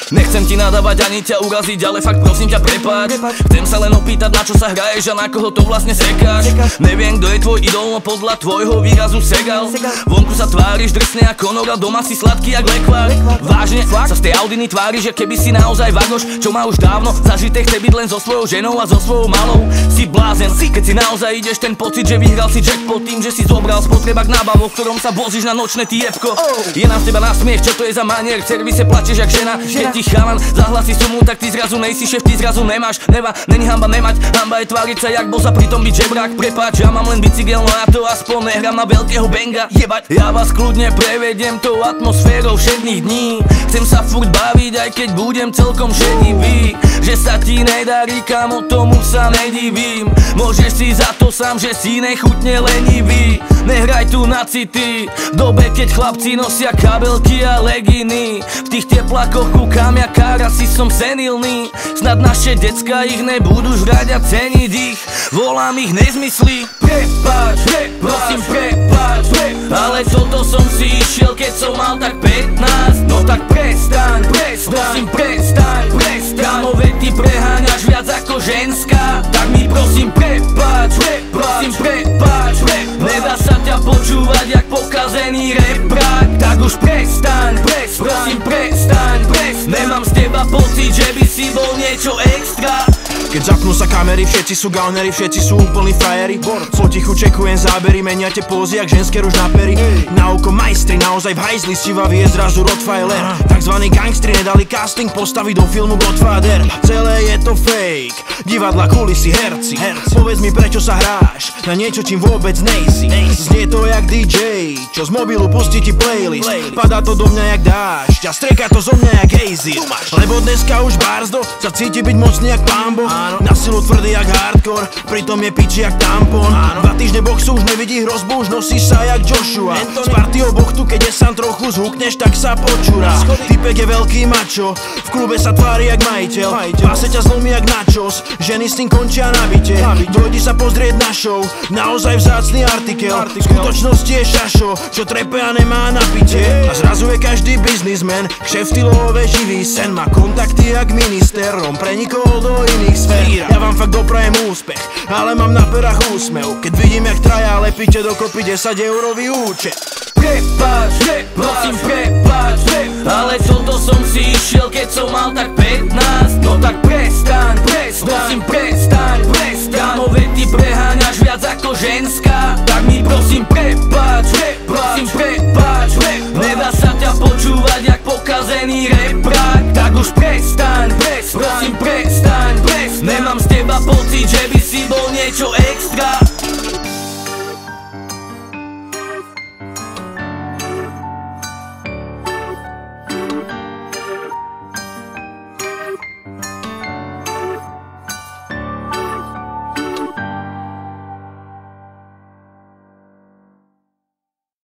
Nechcem ti nadávať ani ťa uraziť, ale fakt prosím ťa prepáč. Chcem sa len opýtať, na čo sa hraješ a na koho to vlastne sekáš. Neviem, kto je tvoj idol, no podľa tvojho výrazu segal. Vonku sa tváriš drsne ako Conor a doma si sladký jak lekvár. Vážne sa z tej Audiny tváriš, že keby si naozaj vagoš, čo má už dávno zažité, chce byť len so svojou ženou a so svojou malou. Si blázen, keď si naozaj ideš ten pocit, že vyhral si jackpot tým, že si zobral spotrebák na bavo, v ktorom sa vozíš na nočné tiepko. Je nám z teba nasmiech, čo to je za manier, v servise plačeš jak žena. Keď ti chalan zahlasí sumu, tak ty zrazu nejsi šéf, ty zrazu nemáš. Není hamba nemať, hamba je tváriť sa jak boss a pritom byť žebrák. Prepáč, ja mám len bicykel, no ja to aspoň nehrám na veľkého benga. Jebať, ja vás kľudne prevediem tou atmosférou všetných dní. Chcem sa furt baviť, aj keď budem celkom šedivý. Že sa ti nedarí, kamo, tomu sa nedivím. Môžeš si za to sám, že si nechutne lenivý. Nehraj tu na city, v dobe keď chlapci nosia kabelky a leginy. V tých teplákoch kúkam ja kára, si som senilný. Snad naše decka ich nebudú žrať a ceniť ich. Volám ich nezmysly. Prepáč, prosím prepáč, ale toto som si išiel, keď som mal tak 15. No tak prestaň, prosím prestaň. Kámo, veď ty preháňaš viac ako ženská. Tak mi prosím prepáč, prosím prepáč. Nedá sa ťa počúvať jak pokazený reprák. Tak už prestaň, prosím prestaň. Nemám z teba pocit, že by si bol niečo extra. Keď zapnú sa kamery, všetci sú gaunery, všetci sú úplní frajeri. Potichu čekujem zábery, meniate pózy jak ženské ruž na pery. Na oko majstri, naozaj v hajzli, sivavý je zrazu Rottweiler. Takzvaní gangstri nedali casting postaviť do filmu Godfather. Celé je to fake, divadla, kulisy, herci. Povedz mi, prečo sa hráš na niečo, čím vôbec nejsi. Znie to jak DJ, čo z mobilu pustí ti playlist. Padá to do mňa jak dážď a streka to zo mňa jak Hazy. Lebo dneska už Barzdo sa cíti byť mocný jak Pambo. Na silu tvrdý jak hardcore, pritom je piči jak tampon. 2 týždne boxu už nevidí hrozbu, už nosíš sa jak Joshua. Z partiou bochtu, keď je sám trochu zhukneš, tak sa počúra. Typek je veľký mačo, v klube sa tvári jak majiteľ. Páse ťa zlomí jak načos, ženy s tým končia na byte. Dojdi sa pozrieť na show, naozaj vzácny artikel. V skutočnosti je šašo, čo trepe a nemá na pite. A zrazu je každý biznismen, kšeftilové živý sen. Má kontakty jak minister, on prenikol do iných sfér. Ja vám fakt doprajem úspech, ale mám na perách úsmev, keď vidím jak traja lepíte dokopy 10-eurový účet. Prepáč, prosím prepáč, ale toto som si išiel, keď som mal tak 15. No tak prestaň, prosím prestaň. Kámo, veď ty preháňaš viac ako ženská. Tak mi prosím prepáč, prosím prepáč. Nedá sa ťa počúvať jak pokazený reprák. Tak už prestaň.